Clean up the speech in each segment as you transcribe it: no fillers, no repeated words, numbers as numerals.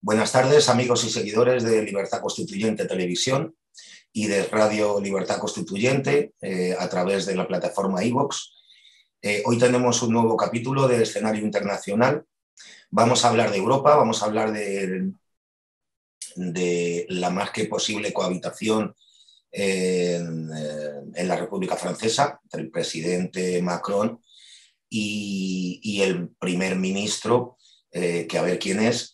Buenas tardes, amigos y seguidores de Libertad Constituyente Televisión y de Radio Libertad Constituyente a través de la plataforma iVox. Hoy tenemos un nuevo capítulo de escenario internacional. Vamos a hablar de Europa, vamos a hablar de la más que posible cohabitación en la República Francesa entre el presidente Macron y el primer ministro, que a ver quién es.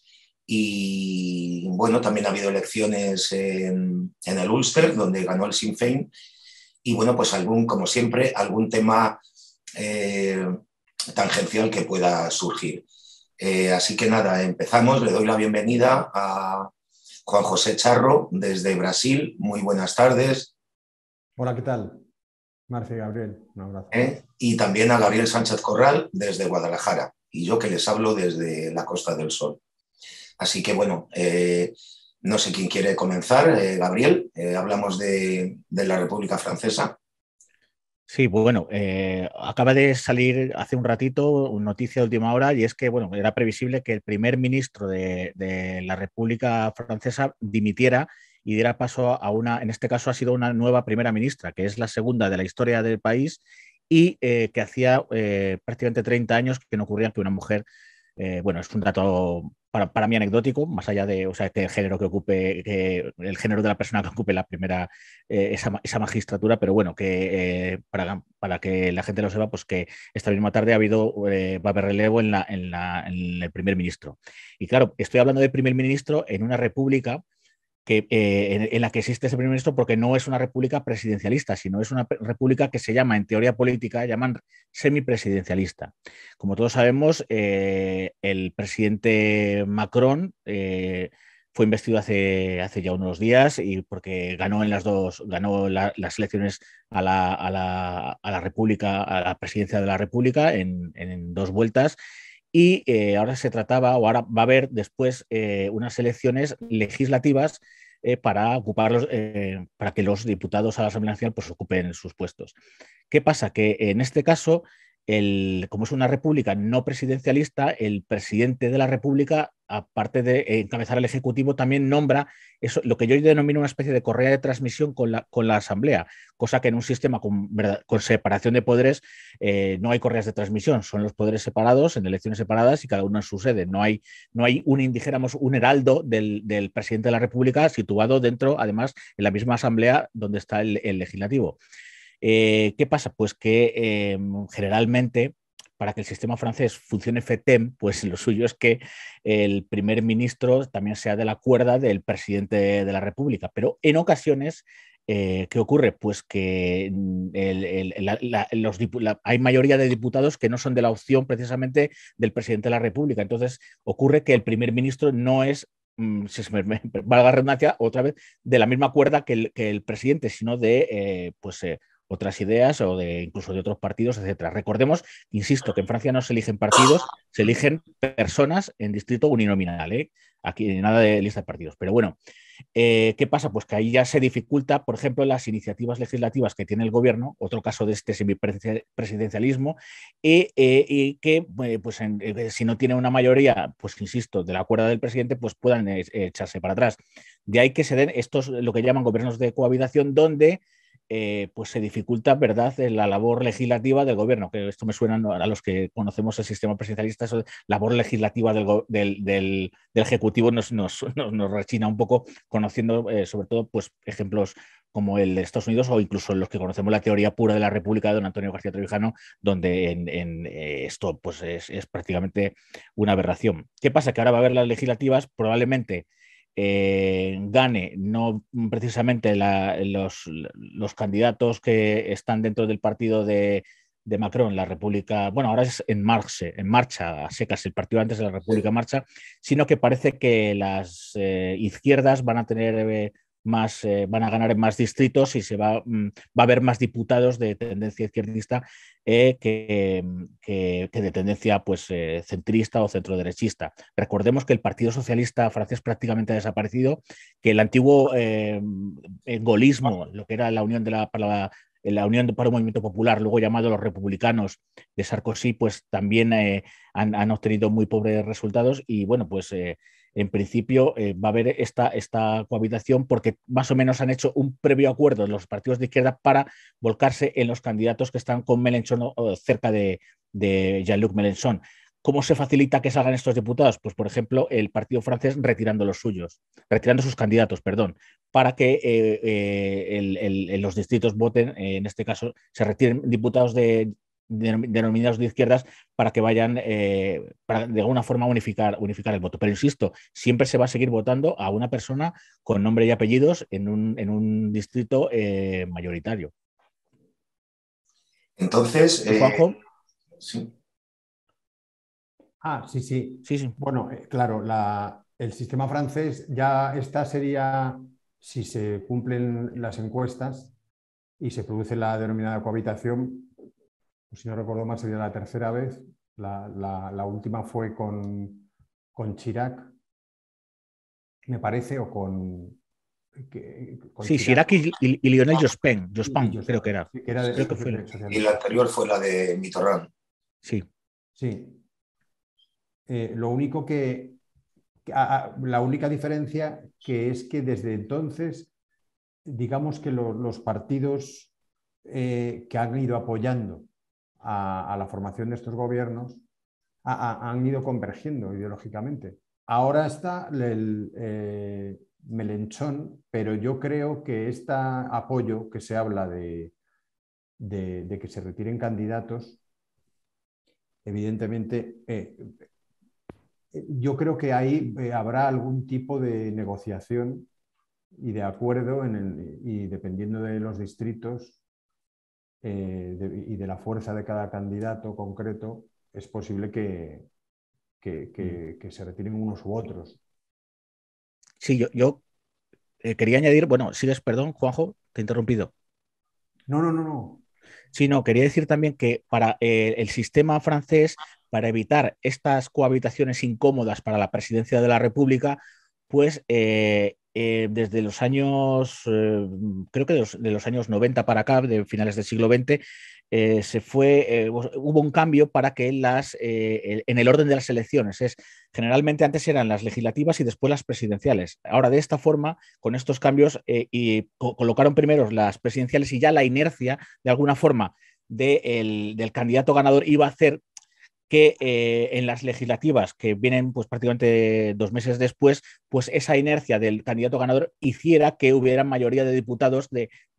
Y bueno, también ha habido elecciones en el Ulster, donde ganó el Sinn Féin. Y bueno, pues como siempre, algún tema tangencial que pueda surgir. Así que nada, empezamos. Le doy la bienvenida a Juan José Charro desde Brasil. Muy buenas tardes. Hola, ¿qué tal? Marce y Gabriel, un abrazo. Y también a Gabriel Sánchez Corral desde Guadalajara. Y yo que les hablo desde la Costa del Sol. Así que bueno, no sé quién quiere comenzar. Gabriel, hablamos de la República Francesa. Sí, bueno, acaba de salir hace un ratito una noticia de última hora y es que, bueno, era previsible que el primer ministro de la República Francesa dimitiera y diera paso a en este caso ha sido una nueva primera ministra, que es la segunda de la historia del país y que hacía prácticamente 30 años que no ocurría que una mujer, bueno, es un dato para mí anecdótico, más allá de, o sea, que el género que ocupe, que el género de la persona que ocupe la primera, esa magistratura, pero bueno, que para que la gente lo sepa, pues que esta misma tarde va a haber relevo en el primer ministro. Y claro, estoy hablando del primer ministro en una república en la que existe ese primer ministro porque no es una república presidencialista, sino es una república que se llama, en teoría política, llaman semipresidencialista. Como todos sabemos, el presidente Macron fue investido hace ya unos días y porque ganó las elecciones a la República, a la presidencia de la República en 2 vueltas. Y ahora se trataba, o ahora va a haber después unas elecciones legislativas para para que los diputados a la Asamblea Nacional pues, ocupen sus puestos. ¿Qué pasa? Que en este caso, como es una república no presidencialista, el presidente de la república, aparte de encabezar el ejecutivo, también nombra lo que yo denomino una especie de correa de transmisión con la Asamblea, cosa que en un sistema con separación de poderes no hay correas de transmisión, son los poderes separados, en elecciones separadas y cada uno en su sede. No hay dijéramos, un heraldo del presidente de la república situado dentro, además, en la misma Asamblea donde está el legislativo. ¿Qué pasa? Pues que generalmente para que el sistema francés funcione FETEM, pues lo suyo es que el primer ministro también sea de la cuerda del presidente de la República, pero en ocasiones ¿qué ocurre? Pues que hay mayoría de diputados que no son de la opción precisamente del presidente de la República. Entonces ocurre que el primer ministro no es, si se me valga la redundancia, otra vez, de la misma cuerda que el presidente, sino de otras ideas o incluso de otros partidos, etcétera. Recordemos, insisto, que en Francia no se eligen partidos, se eligen personas en distrito uninominal, ¿eh? Aquí nada de lista de partidos. Pero bueno, ¿qué pasa? Pues que ahí ya se dificulta, por ejemplo, las legislativas que tiene el gobierno, otro caso de este semipresidencialismo, y que pues si no tiene una mayoría, pues insisto, de la cuerda del presidente, pues puedan echarse para atrás. De ahí que se den estos, lo que llaman gobiernos de cohabitación, donde pues se dificulta, ¿verdad?, la labor legislativa del gobierno, que esto me suena a los que conocemos el sistema presidencialista, eso de labor legislativa del Ejecutivo nos rechina un poco, conociendo sobre todo pues, ejemplos como el de Estados Unidos o incluso los que conocemos la teoría pura de la República de don Antonio García Trevijano, donde esto pues, es prácticamente una aberración. ¿Qué pasa? Que ahora va a haber las legislativas, probablemente gane no precisamente los candidatos que están dentro del partido de Macron, la República, bueno, ahora es en marcha, a secas, el partido antes de la República en Marcha, sino que parece que las izquierdas van a tener van a ganar en más distritos y va a haber más diputados de tendencia izquierdista que de tendencia pues, centrista o centroderechista. Recordemos que el Partido Socialista francés prácticamente ha desaparecido, que el antiguo gaullismo, lo que era la Unión la Unión para un Movimiento Popular, luego llamado los Republicanos de Sarkozy, pues también han obtenido muy pobres resultados y bueno, pues en principio va a haber esta cohabitación porque más o menos han hecho un previo acuerdo en los partidos de izquierda para volcarse en los candidatos que están con Mélenchon o cerca de Jean-Luc Mélenchon. ¿Cómo se facilita que salgan estos diputados? Pues, por ejemplo, el partido francés retirando sus candidatos, perdón, para que los distritos voten, en este caso, se retiren diputados denominados de izquierdas para que vayan, para de alguna forma unificar el voto. Pero insisto, siempre se va a seguir votando a una persona con nombre y apellidos en un distrito mayoritario. Entonces, Juanjo. sí. Sí, sí. Sí, sí. Bueno, claro, el sistema francés ya esta sería, si se cumplen las encuestas y se produce la denominada cohabitación, pues, si no recuerdo mal, sería la tercera vez. La última fue con Chirac, me parece, o con Sí, Chirac y Lionel Jospin, creo que era. Que era creo que fue. Y la anterior fue la de Mitterrand. Sí. Sí. Lo único la única diferencia que es que desde entonces, digamos que los partidos que han ido apoyando a la formación de estos gobiernos han ido convergiendo ideológicamente. Ahora está Mélenchon, pero yo creo que este apoyo que se habla de que se retiren candidatos, evidentemente, yo creo que ahí habrá algún tipo de negociación y de acuerdo y dependiendo de los distritos y de la fuerza de cada candidato concreto, es posible que se retiren unos u otros. Sí, yo quería añadir, bueno, sigues, perdón, Juanjo, te he interrumpido. No. Sí, no, quería decir también que para el sistema francés, para evitar estas cohabitaciones incómodas para la presidencia de la República, pues desde los años, creo que de los años 90 para acá, de finales del siglo XX, hubo un cambio para que en el orden de las elecciones, generalmente antes eran las legislativas y después las presidenciales. Ahora, de esta forma, con estos cambios, colocaron primero las presidenciales y ya la inercia, de alguna forma, del candidato ganador iba a hacer que en las legislativas que vienen pues prácticamente 2 meses después, pues esa inercia del candidato ganador hiciera que hubiera mayoría de diputados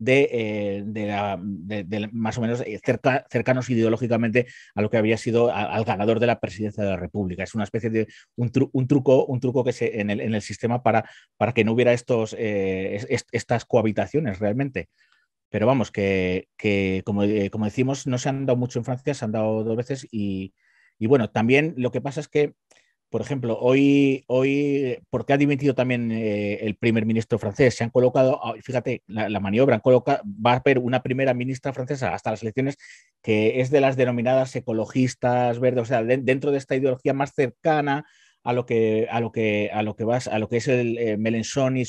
más o menos cercanos ideológicamente a lo que había sido al ganador de la presidencia de la República. Es una especie de un truco que en el sistema para que no hubiera estas cohabitaciones realmente. Pero vamos, que como decimos, no se han dado mucho en Francia, se han dado 2 veces y bueno, también lo que pasa es que, por ejemplo, hoy porque ha dimitido también el primer ministro francés, se han colocado, fíjate, la maniobra, va a haber una primera ministra francesa hasta las elecciones que es de las denominadas ecologistas, verdes, o sea, dentro de esta ideología más cercana a lo que es el Mélenchon y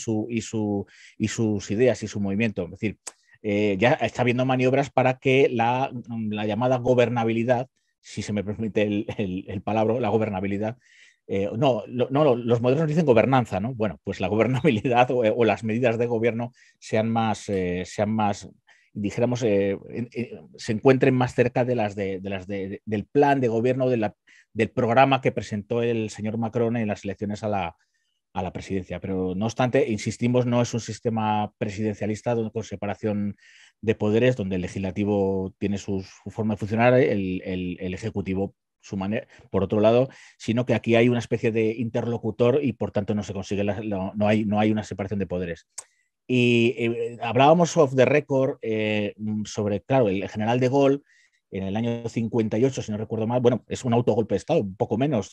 sus ideas y su movimiento. Es decir, ya está habiendo maniobras para que la llamada gobernabilidad, si se me permite el palabra, la gobernabilidad. Los modernos dicen gobernanza, ¿no? Bueno, pues la gobernabilidad o las medidas de gobierno sean más, dijéramos, se encuentren más cerca del plan de gobierno, del programa que presentó el señor Macron en las elecciones a la presidencia. Pero no obstante, insistimos, no es un sistema presidencialista con separación de poderes, donde el legislativo tiene su forma de funcionar, el ejecutivo su manera, por otro lado, sino que aquí hay una especie de interlocutor y por tanto no se consigue, no hay una separación de poderes. Y hablábamos off the record sobre, claro, el general de Gaulle en el año 58, si no recuerdo mal, bueno, es un autogolpe de Estado, un poco menos,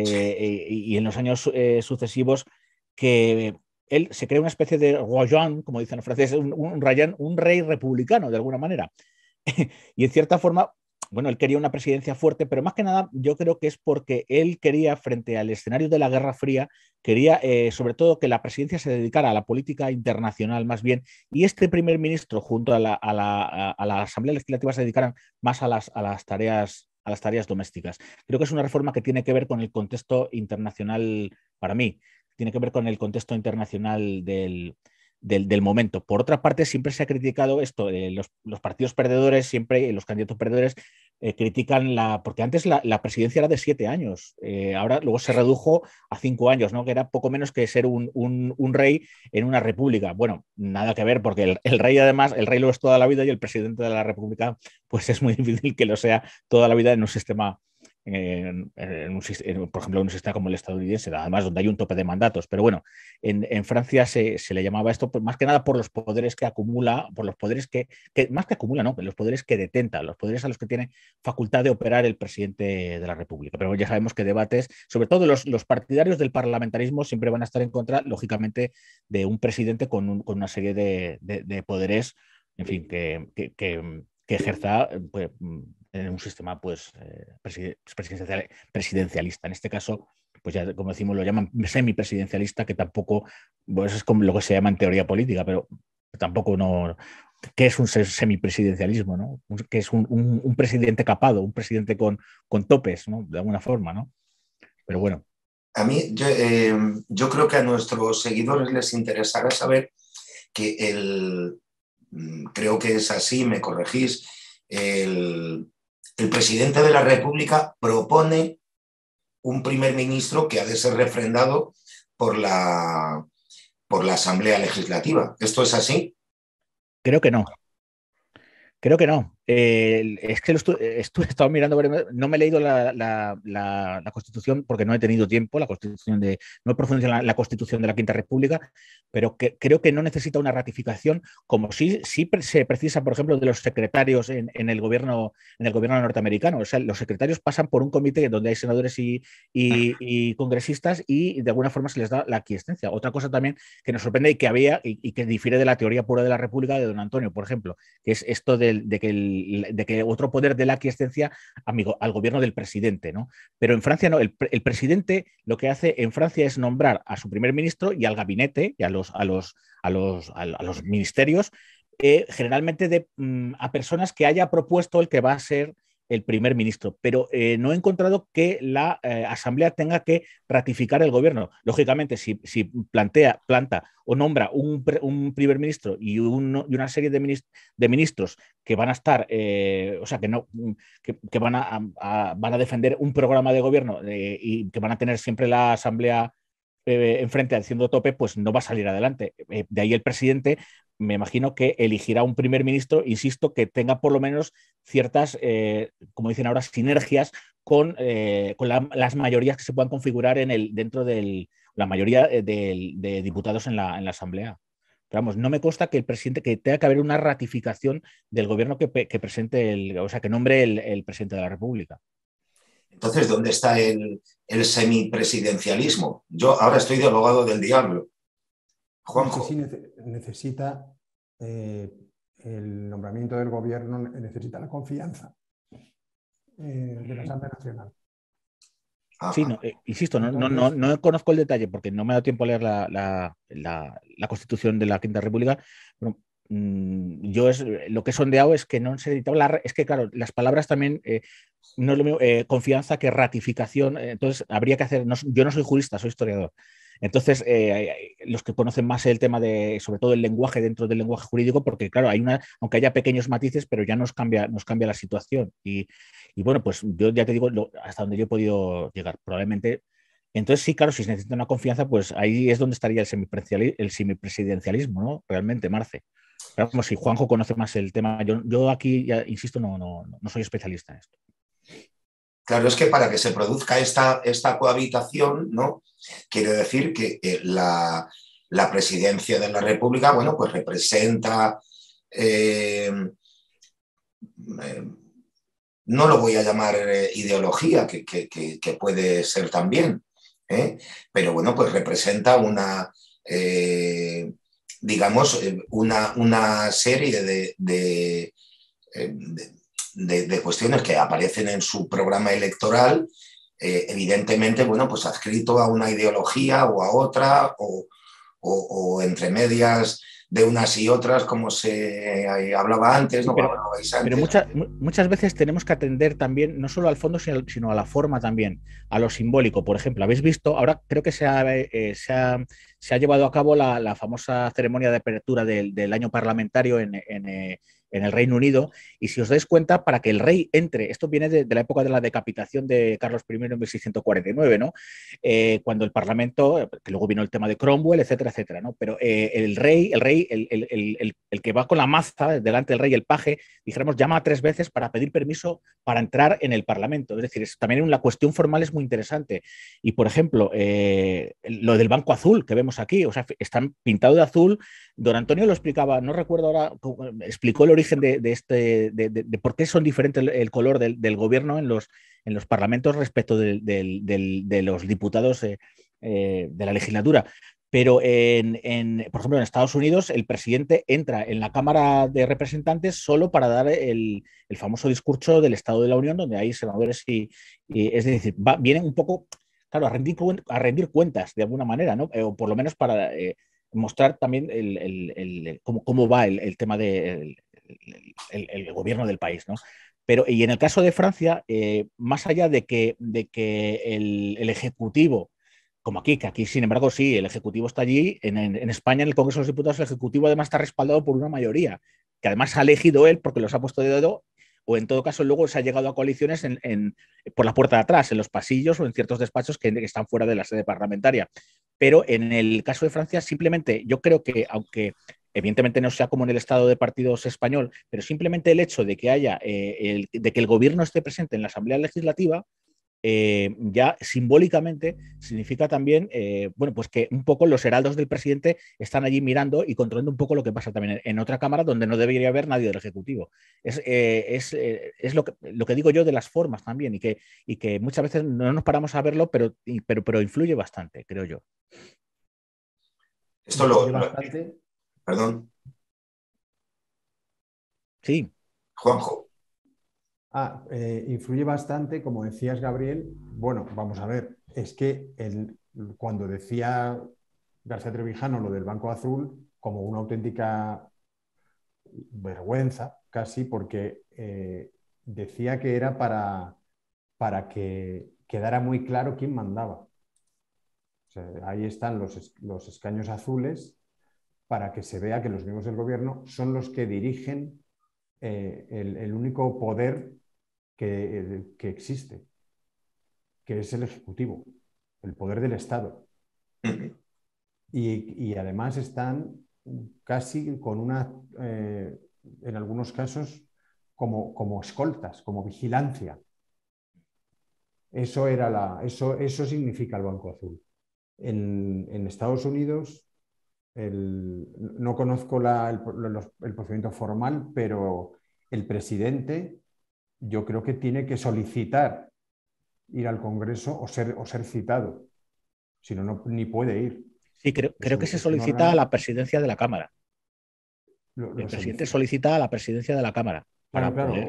y en los años sucesivos que él se crea una especie de roi Jean, como dicen los franceses, un rey republicano, de alguna manera. Y en cierta forma, bueno, él quería una presidencia fuerte, pero más que nada yo creo que es porque él quería, frente al escenario de la Guerra Fría, quería sobre todo que la presidencia se dedicara a la política internacional más bien, y este primer ministro junto a la Asamblea Legislativa se dedicaran más a las tareas domésticas. Creo que es una reforma que tiene que ver con el contexto internacional para mí. tiene que ver con el contexto internacional del momento. Por otra parte, siempre se ha criticado esto, los partidos perdedores, siempre los candidatos perdedores critican porque antes la presidencia era de 7 años, ahora luego se redujo a 5 años, ¿no? Que era poco menos que ser un rey en una república. Bueno, nada que ver, porque el rey además, el rey lo es toda la vida y el presidente de la república pues es muy difícil que lo sea toda la vida en un sistema por ejemplo, en un sistema como el estadounidense, además donde hay un tope de mandatos. Pero bueno, en Francia se le llamaba esto pues, más que nada por los poderes que acumula, por los poderes más que acumula, no, los poderes que detenta, los poderes a los que tiene facultad de operar el presidente de la República. Pero ya sabemos que debates, sobre todo los partidarios del parlamentarismo, siempre van a estar en contra, lógicamente, de un presidente con una serie de poderes, en fin, que ejerza pues, en un sistema pues, presidencialista. En este caso, pues ya como decimos, lo llaman semipresidencialista, que tampoco pues es como lo que se llama en teoría política, pero tampoco no. ¿Qué es un semipresidencialismo? ¿No? Que es un presidente capado, un presidente con topes, ¿no? De alguna forma, ¿no? Pero bueno. A mí, yo creo que a nuestros seguidores les interesará saber que creo que es así, me corregís, el presidente de la República propone un primer ministro que ha de ser refrendado por la Asamblea Legislativa. ¿Esto es así? Creo que no. Creo que no. Es que he estado mirando, no me he leído la Constitución porque no he tenido tiempo, no he profundizado en la Constitución de la Quinta República, pero creo que no necesita una ratificación, como sí se precisa, por ejemplo, de los secretarios en el gobierno norteamericano. O sea, los secretarios pasan por un comité donde hay senadores y congresistas y de alguna forma se les da la aquiescencia. Otra cosa también que nos sorprende y que había y que difiere de la teoría pura de la República de don Antonio, por ejemplo, que es esto de que otro poder de la aquiescencia al gobierno del presidente, ¿no? Pero en Francia no, el presidente lo que hace en Francia es nombrar a su primer ministro y al gabinete y a los ministerios, generalmente a personas que haya propuesto el que va a ser el primer ministro, pero no he encontrado que la Asamblea tenga que ratificar el gobierno. Lógicamente, si planta o nombra un primer ministro y una serie de ministros que van a estar, o sea, que van a defender un programa de gobierno y que van a tener siempre la Asamblea enfrente haciendo tope, pues no va a salir adelante. De ahí el presidente, me imagino que elegirá un primer ministro, insisto, que tenga por lo menos ciertas, como dicen ahora, sinergias con las mayorías que se puedan configurar dentro de la mayoría de diputados en la Asamblea. Pero vamos, no me consta que el presidente, que tenga que haber una ratificación del gobierno que presente o sea, que nombre el presidente de la República. Entonces, ¿dónde está el semipresidencialismo? Yo ahora estoy de abogado del diablo. Juanjo. Sí necesita el nombramiento del gobierno, necesita la confianza de la Asamblea Nacional. Sí, insisto, no conozco el detalle porque no me ha dado tiempo a leer la Constitución de la Quinta República. Pero, yo lo que he sondeado es que no se necesitaba es que, claro, las palabras también no es lo mismo confianza que ratificación. Entonces, habría que hacer. Yo no soy jurista, soy historiador. Entonces, los que conocen más el tema sobre todo el lenguaje dentro del lenguaje jurídico, porque claro, aunque haya pequeños matices, pero ya nos cambia la situación. Y bueno, pues yo ya te digo hasta donde yo he podido llegar. Probablemente. Entonces, sí, claro, si se necesita una confianza, pues ahí es donde estaría el semipresidencialismo, ¿no? Realmente, Marce. Pero como si Juanjo conoce más el tema, yo aquí, ya insisto, no soy especialista en esto. Claro, es que para que se produzca esta cohabitación, ¿no? Quiere decir que la presidencia de la República, bueno, pues representa, no lo voy a llamar ideología, que puede ser también, pero bueno, pues representa digamos, una serie de cuestiones que aparecen en su programa electoral, evidentemente, bueno, pues adscrito a una ideología o a otra, o entre medias de unas y otras, como se hablaba antes, ¿no? Pero muchas veces tenemos que atender también, no solo al fondo, sino a la forma también, a lo simbólico. Por ejemplo, habéis visto, ahora creo que se ha llevado a cabo la famosa ceremonia de apertura del año parlamentario en el Reino Unido, y si os dais cuenta, para que el rey entre, esto viene de la época de la decapitación de Carlos I en 1649, ¿no? Cuando el Parlamento, que luego vino el tema de Cromwell, etcétera, etcétera, ¿no? Pero el rey, el que va con la maza delante del rey, el paje, dijéramos, llama 3 veces para pedir permiso para entrar en el Parlamento. Es decir, también la cuestión formal es muy interesante. Y, por ejemplo, lo del Banco Azul que vemos aquí, o sea, están pintados de azul. Don Antonio lo explicaba, no recuerdo ahora, explicó el origen de por qué son diferentes el color del gobierno en los parlamentos respecto de los diputados de la legislatura. Pero, por ejemplo, en Estados Unidos, el presidente entra en la Cámara de Representantes solo para dar el famoso discurso del Estado de la Unión, donde hay senadores es decir, vienen un poco, claro, a rendir cuentas de alguna manera, ¿no? O por lo menos para mostrar también cómo va el tema del gobierno del país, ¿no? Pero, y en el caso de Francia, más allá de que el Ejecutivo, como aquí, que aquí, sin embargo, sí, el Ejecutivo está allí, en España, en el Congreso de los Diputados, el Ejecutivo además está respaldado por una mayoría, que además ha elegido él porque los ha puesto de dedo, o en todo caso luego se ha llegado a coaliciones por la puerta de atrás, en los pasillos o en ciertos despachos que están fuera de la sede parlamentaria. Pero en el caso de Francia, simplemente yo creo que, aunque evidentemente no sea como en el estado de partidos español, pero simplemente el hecho de que haya, de que el gobierno esté presente en la Asamblea Legislativa, ya simbólicamente significa también, bueno, pues que un poco los heraldos del presidente están allí mirando y controlando un poco lo que pasa también en otra cámara donde no debería haber nadie del Ejecutivo. Es lo que digo yo de las formas también, y que muchas veces no nos paramos a verlo, pero influye bastante, creo yo. Esto bastante. Perdón. Sí. Juanjo. Influye bastante, como decías, Gabriel. Bueno, vamos a ver, es que cuando decía García Trevijano lo del Banco Azul, como una auténtica vergüenza, casi, porque decía que era para que quedara muy claro quién mandaba. O sea, ahí están los escaños azules para que se vea que los miembros del gobierno son los que dirigen el único poder que existe, que es el Ejecutivo, el poder del Estado. Y además están casi con en algunos casos, como escoltas, como vigilancia. Eso significa el Banco Azul. En Estados Unidos, no conozco el procedimiento formal, pero el presidente, yo creo que tiene que solicitar ir al Congreso o ser citado. Si no, ni puede ir. Sí, creo que se solicita a la presidencia de la Cámara. El presidente solicita a la presidencia de la Cámara. Claro, poder...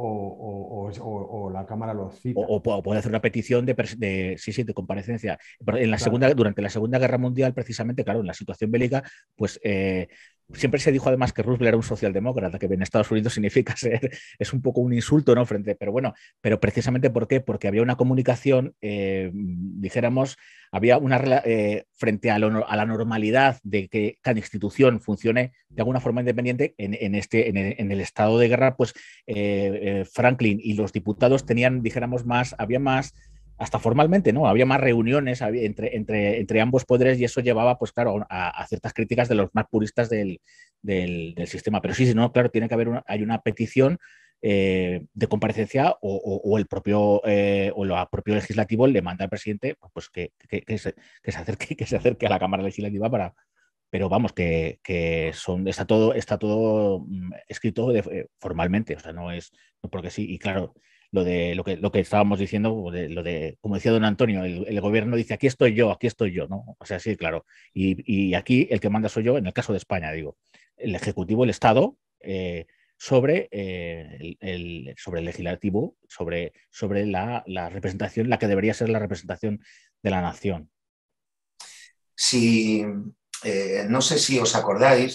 o la Cámara lo cita. O puede hacer una petición de comparecencia. Durante la Segunda Guerra Mundial, precisamente, claro, en la situación bélica, pues siempre se dijo además que Roosevelt era un socialdemócrata, que en Estados Unidos significa es un poco un insulto, ¿no? Pero precisamente ¿por qué? Porque había una comunicación, dijéramos, había frente a la normalidad de que cada institución funcione de alguna forma independiente, en el estado de guerra, pues Franklin y los diputados tenían, dijéramos, había más, hasta formalmente, ¿no? Había más reuniones entre ambos poderes, y eso llevaba, pues claro, a ciertas críticas de los más puristas del sistema. Pero sí, no, claro, tiene que haber hay una petición de comparecencia, o el propio legislativo le manda al presidente, pues que se acerque a la Cámara Legislativa para... Pero vamos, está todo escrito formalmente, o sea, no porque sí. Y claro, lo que estábamos diciendo, como decía don Antonio, el gobierno dice aquí estoy yo, ¿no? O sea, sí, claro. Y aquí el que manda soy yo, en el caso de España, digo, el Ejecutivo, el Estado, sobre el legislativo, sobre la representación, la que debería ser la representación de la nación. Sí. No sé si os acordáis,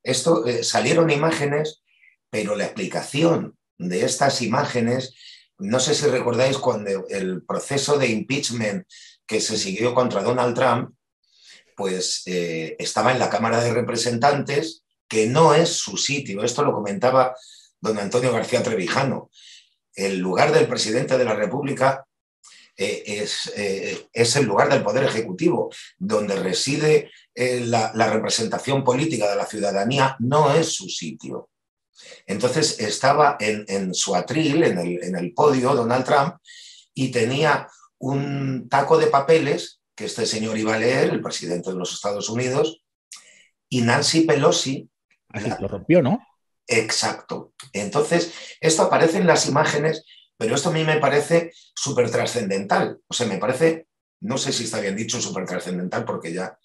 Esto salieron imágenes, pero la explicación de estas imágenes, no sé si recordáis cuando el proceso de impeachment que se siguió contra Donald Trump, pues estaba en la Cámara de Representantes, que no es su sitio. Esto lo comentaba don Antonio García Trevijano. El lugar del presidente de la República es el lugar del Poder Ejecutivo, donde reside la representación política de la ciudadanía, no es su sitio. Entonces estaba en su atril, en el podio, Donald Trump, y tenía un taco de papeles que este señor iba a leer, el presidente de los Estados Unidos, y Nancy Pelosi... Así lo rompió, ¿no? Exacto. Entonces, esto aparece en las imágenes, pero esto a mí me parece súper trascendental. O sea, me parece, no sé si está bien dicho súper trascendental porque ya...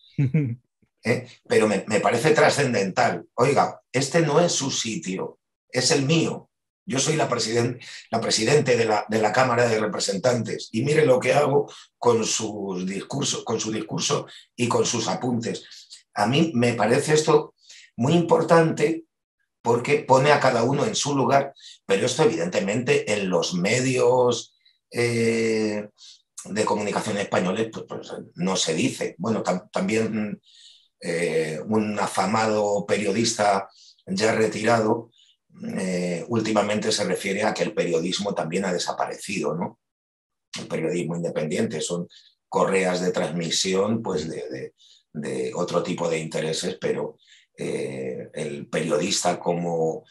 pero me parece trascendental. Oiga, este no es su sitio, es el mío. Yo soy la presidente de la Cámara de Representantes y mire lo que hago con su discurso y con sus apuntes. A mí me parece esto muy importante porque pone a cada uno en su lugar, pero esto evidentemente en los medios de comunicación españoles pues no se dice. Bueno, también un afamado periodista ya retirado últimamente se refiere a que el periodismo también ha desaparecido, ¿no? El periodismo independiente son correas de transmisión pues, de otro tipo de intereses, pero el periodista como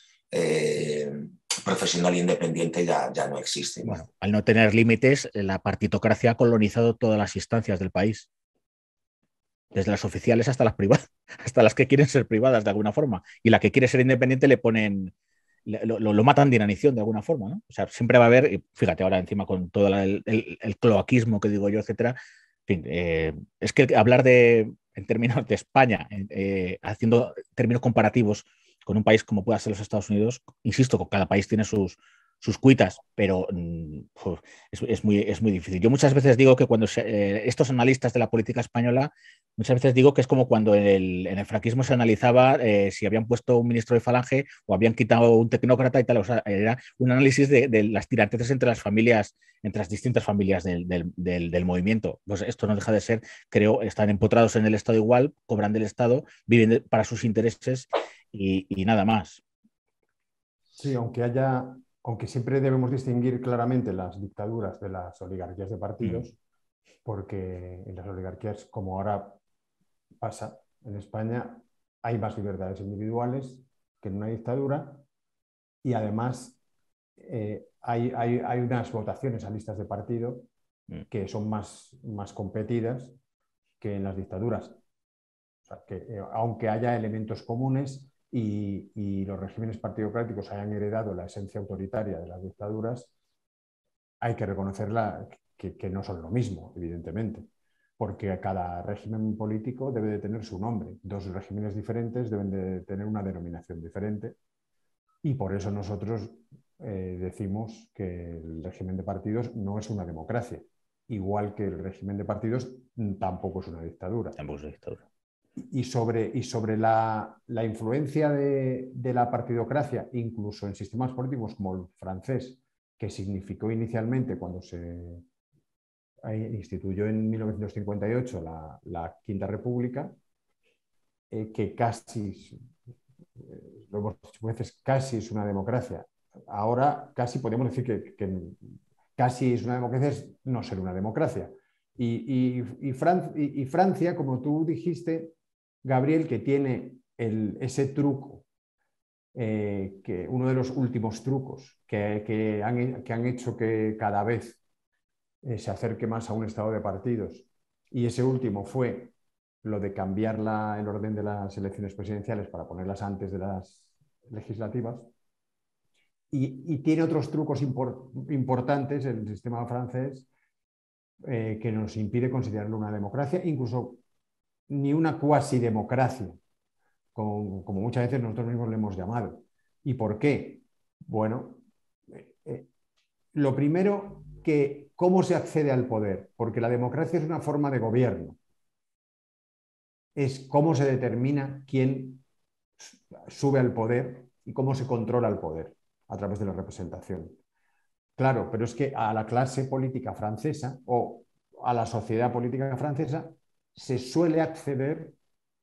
profesional independiente ya no existe, ¿no? Bueno, al no tener límites, la partitocracia ha colonizado todas las instancias del país, desde las oficiales hasta las privadas, hasta las que quieren ser privadas de alguna forma, y la que quiere ser independiente le ponen, lo matan de inanición de alguna forma, ¿no? O sea, siempre va a haber, fíjate ahora encima con todo el cloaquismo que digo yo, etcétera, en fin, es que hablar en términos de España, haciendo términos comparativos con un país como pueda ser los Estados Unidos, insisto, cada país tiene sus cuitas, pero es muy difícil. Yo muchas veces digo que cuando estos analistas de la política española, muchas veces digo que es como cuando en el franquismo se analizaba si habían puesto un ministro de Falange o habían quitado un tecnócrata y tal. O sea, era un análisis de las tiranteces entre las familias, entre las distintas familias del movimiento. Pues esto no deja de ser, creo, están empotrados en el Estado igual, cobran del Estado, viven para sus intereses y nada más. Sí, aunque siempre debemos distinguir claramente las dictaduras de las oligarquías de partidos, porque en las oligarquías, como ahora pasa en España, hay más libertades individuales que en una dictadura y además hay unas votaciones a listas de partido que son más competidas que en las dictaduras. O sea, que aunque haya elementos comunes y los regímenes partidocráticos hayan heredado la esencia autoritaria de las dictaduras, hay que reconocerla que no son lo mismo, evidentemente, porque cada régimen político debe de tener su nombre. Dos regímenes diferentes deben de tener una denominación diferente y por eso nosotros decimos que el régimen de partidos no es una democracia, igual que el régimen de partidos tampoco es una dictadura. Tampoco es una dictadura. Y sobre la influencia de la partidocracia, incluso en sistemas políticos como el francés, que significó inicialmente cuando se instituyó en 1958 la Quinta República, que casi, lo hemos dicho veces, casi es una democracia. Ahora casi podemos decir que casi es una democracia, es no ser una democracia. Y Francia, como tú dijiste, Gabriel, que tiene ese truco, que uno de los últimos trucos que han hecho que cada vez se acerque más a un estado de partidos, y ese último fue lo de cambiar el orden de las elecciones presidenciales para ponerlas antes de las legislativas, y tiene otros trucos importantes el sistema francés que nos impide considerarlo una democracia, incluso ni una cuasi democracia, como muchas veces nosotros mismos le hemos llamado. ¿Y por qué? Bueno, lo primero, que cómo se accede al poder, porque la democracia es una forma de gobierno. Es cómo se determina quién sube al poder y cómo se controla el poder a través de la representación. Claro, pero es que a la clase política francesa o a la sociedad política francesa se suele acceder,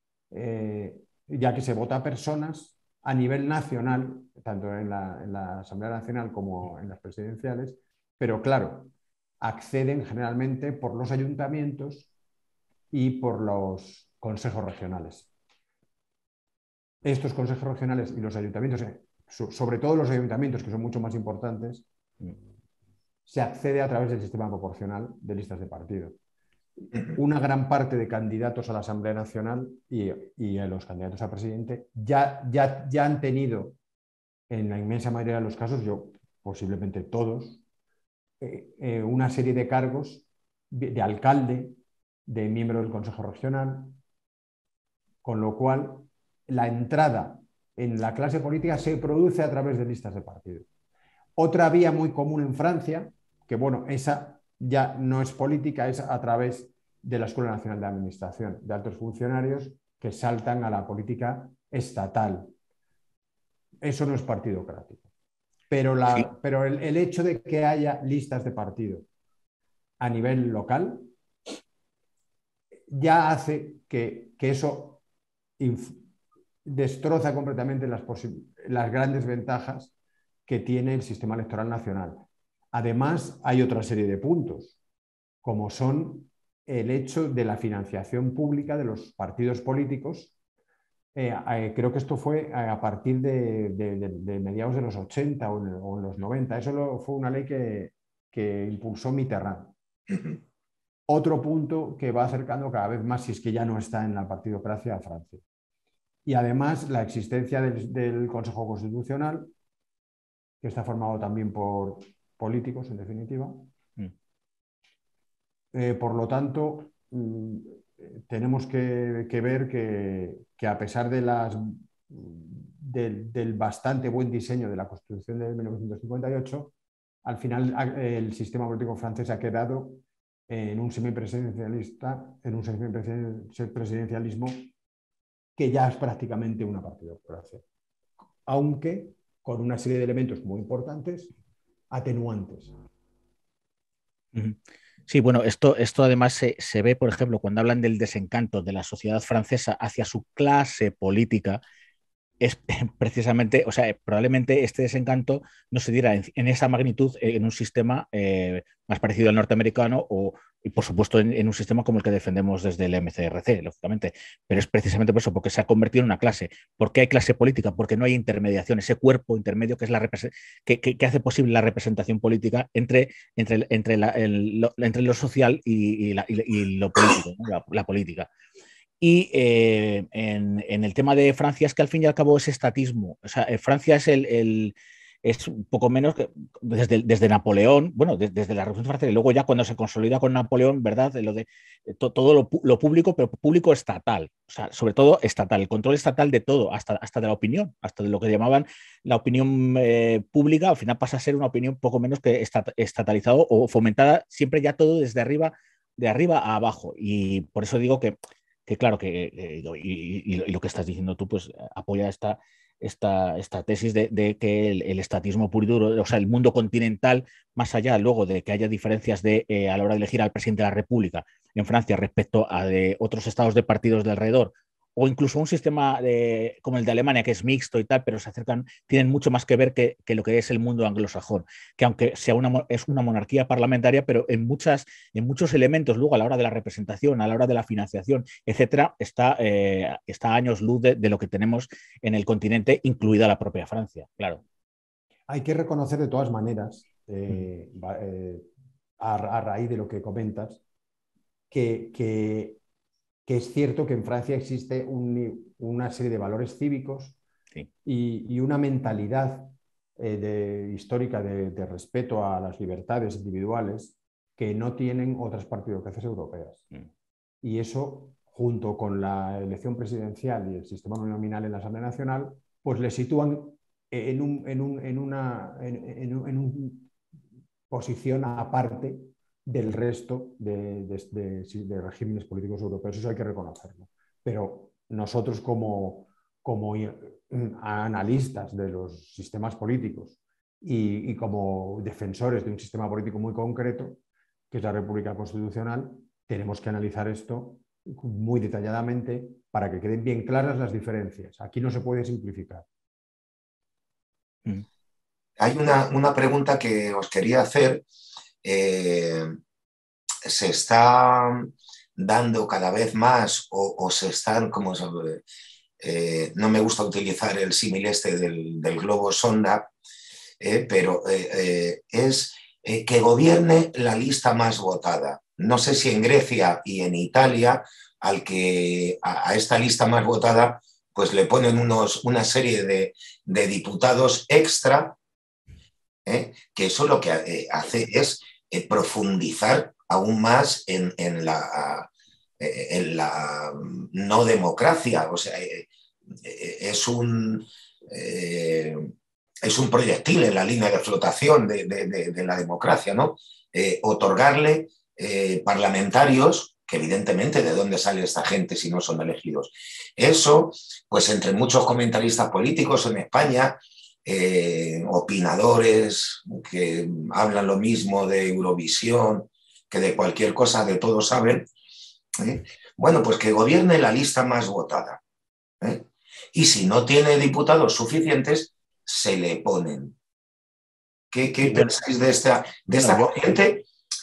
ya que se vota a personas a nivel nacional, tanto en la Asamblea Nacional como en las presidenciales, pero claro, acceden generalmente por los ayuntamientos y por los consejos regionales. Estos consejos regionales y los ayuntamientos, sobre todo los ayuntamientos, que son mucho más importantes, se accede a través del sistema proporcional de listas de partido. Una gran parte de candidatos a la Asamblea Nacional y a los candidatos a presidente ya han tenido, en la inmensa mayoría de los casos, yo posiblemente todos, una serie de cargos de alcalde, de miembro del Consejo Regional, con lo cual la entrada en la clase política se produce a través de listas de partido. Otra vía muy común en Francia, que bueno, esa ya no es política, es a través de la Escuela Nacional de Administración, de altos funcionarios que saltan a la política estatal. Eso no es partidocrático. Pero, Sí. pero el hecho de que haya listas de partido a nivel local ya hace que eso destroza completamente las grandes ventajas que tiene el sistema electoral nacional. Además, hay otra serie de puntos, como son el hecho de la financiación pública de los partidos políticos. Creo que esto fue a partir de mediados de los 80 o en los 90. Eso fue una ley que impulsó Mitterrand. Otro punto que va acercando cada vez más, si es que ya no está en la partidocracia, a Francia. Y además la existencia del Consejo Constitucional, que está formado también por políticos, en definitiva. Por lo tanto, tenemos que ver que a pesar del bastante buen diseño de la Constitución de 1958, al final el sistema político francés ha quedado en un semipresidencialismo que ya es prácticamente una partidocracia, aunque con una serie de elementos muy importantes, atenuantes. Sí, bueno, esto además se ve, por ejemplo, cuando hablan del desencanto de la sociedad francesa hacia su clase política, es precisamente, o sea, probablemente este desencanto no se diera en esa magnitud en un sistema más parecido al norteamericano y por supuesto en un sistema como el que defendemos desde el MCRC, lógicamente, pero es precisamente por eso, porque se ha convertido en una clase. ¿Por qué hay clase política? Porque no hay intermediación, ese cuerpo intermedio que es que hace posible la representación política entre lo social y lo político, ¿no? la política. Y en el tema de Francia es que al fin y al cabo ese estatismo, o sea, Francia es un poco menos que desde Napoleón, bueno, desde la Revolución Francesa y luego ya cuando se consolida con Napoleón, ¿verdad? Todo lo público, pero público estatal, o sea, sobre todo estatal, el control estatal de todo, hasta de la opinión, hasta de lo que llamaban la opinión pública, al final pasa a ser una opinión poco menos que estatalizado o fomentada siempre ya todo desde arriba, de arriba a abajo. Y por eso digo que claro, y lo que estás diciendo tú, pues apoya esta tesis de que el estatismo puro y duro, o sea, el mundo continental, más allá luego de que haya diferencias a la hora de elegir al presidente de la República en Francia respecto a de otros estados de partidos de alrededor, o incluso un sistema como el de Alemania, que es mixto y tal, pero se acercan, tienen mucho más que ver que lo que es el mundo anglosajón, que aunque sea es una monarquía parlamentaria, pero en muchos elementos, luego a la hora de la representación, a la hora de la financiación, etcétera, está a años luz de lo que tenemos en el continente, incluida la propia Francia, claro. Hay que reconocer de todas maneras, a raíz de lo que comentas, que es cierto que en Francia existe una serie de valores cívicos, sí, y una mentalidad histórica de respeto a las libertades individuales que no tienen otras partidocracias europeas. Y eso, junto con la elección presidencial y el sistema nominal en la Asamblea Nacional, pues le sitúan en una posición aparte del resto de regímenes políticos europeos. Eso hay que reconocerlo. Pero nosotros como como analistas de los sistemas políticos y como defensores de un sistema político muy concreto, que es la República Constitucional, tenemos que analizar esto muy detalladamente para que queden bien claras las diferencias. Aquí no se puede simplificar. Hay una pregunta que os quería hacer. Se está dando cada vez más o se están, como no me gusta utilizar el símil este del globo sonda, pero es que gobierne la lista más votada. No sé si en Grecia y en Italia a esta lista más votada pues le ponen una serie de diputados extra, que eso lo que hace es profundizar aún más en la no democracia. O sea, es un proyectil en la línea de flotación de la democracia, ¿no? Otorgarle parlamentarios, que evidentemente de dónde sale esta gente si no son elegidos. Eso, pues entre muchos comentaristas políticos en España, opinadores que hablan lo mismo de Eurovisión que de cualquier cosa, de todo saben, bueno, pues que gobierne la lista más votada. Y si no tiene diputados suficientes, se le ponen. ¿Qué pensáis de esta corriente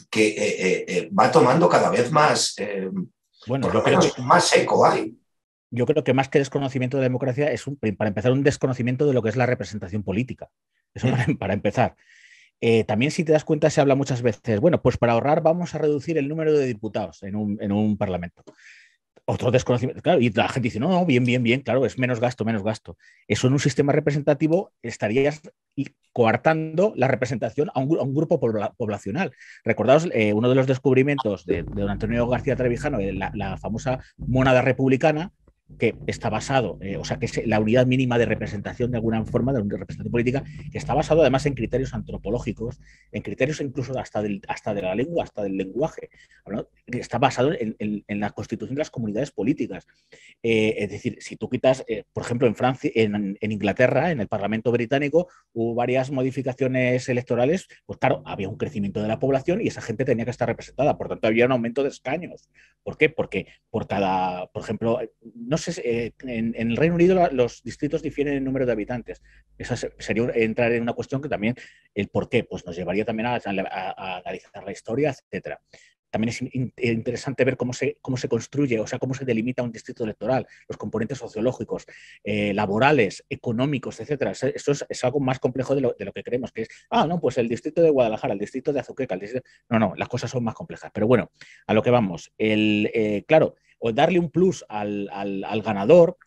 que va tomando cada vez más, por lo menos más eco hay? Yo creo que más que desconocimiento de la democracia es, para empezar, un desconocimiento de lo que es la representación política. Eso para empezar. También, si te das cuenta, se habla muchas veces, bueno, pues para ahorrar vamos a reducir el número de diputados en un parlamento. Otro desconocimiento, claro, y la gente dice, no, bien, claro, es menos gasto. Eso en un sistema representativo estarías coartando la representación a un grupo poblacional. Recordaos uno de los descubrimientos de don Antonio García Trevijano, la famosa mónada republicana, que está basado, o sea, que es la unidad mínima de representación de alguna forma, de representación política, que está basado además en criterios antropológicos, en criterios incluso hasta de la lengua, hasta del lenguaje, ¿no? Está basado en la constitución de las comunidades políticas. Es decir, si tú quitas, por ejemplo, en Francia, en Inglaterra, en el Parlamento británico, hubo varias modificaciones electorales, pues claro, había un crecimiento de la población y esa gente tenía que estar representada, por tanto había un aumento de escaños. ¿Por qué? Porque por ejemplo, no sé, en el Reino Unido los distritos difieren en número de habitantes. Eso sería entrar en una cuestión que también, el por qué, pues nos llevaría también a analizar la historia, etcétera. También es interesante ver cómo se construye, o sea, cómo se delimita un distrito electoral, los componentes sociológicos, laborales, económicos, etcétera. Esto es algo más complejo de lo que creemos, que es, no, pues el distrito de Guadalajara, el distrito de Azuqueca, No, las cosas son más complejas. Pero bueno, a lo que vamos. Claro, o darle un plus al ganador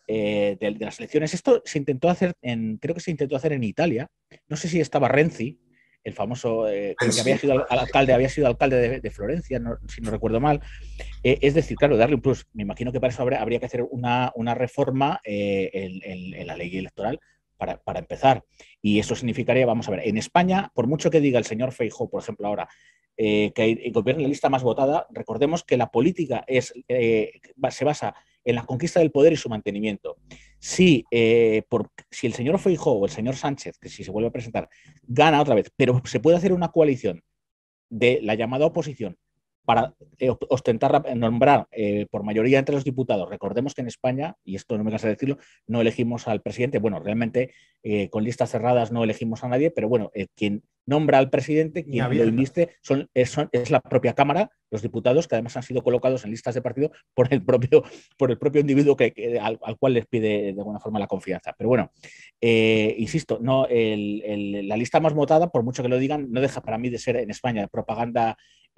de las elecciones. Esto se intentó hacer creo que se intentó hacer en Italia. No sé si estaba Renzi, el famoso que había sido alcalde de Florencia, si no recuerdo mal. Es decir, claro, darle un plus. Me imagino que para eso habría que hacer una reforma en la ley electoral para empezar. Y eso significaría, vamos a ver, en España, por mucho que diga el señor Feijóo, por ejemplo, ahora, que gobierne la lista más votada, recordemos que la política se basa en la conquista del poder y su mantenimiento. Si el señor Feijóo o el señor Sánchez, que si se vuelve a presentar, gana otra vez, pero se puede hacer una coalición de la llamada oposición para ostentar, nombrar por mayoría entre los diputados. Recordemos que en España, y esto no me canso de decirlo, no elegimos al presidente. Bueno, realmente con listas cerradas no elegimos a nadie, pero bueno, quien nombra al presidente, quien lo inviste, es la propia Cámara, los diputados, que además han sido colocados en listas de partido por el propio individuo al cual les pide de alguna forma la confianza. Pero bueno, insisto, no, la lista más votada, por mucho que lo digan, no deja para mí de ser en España propaganda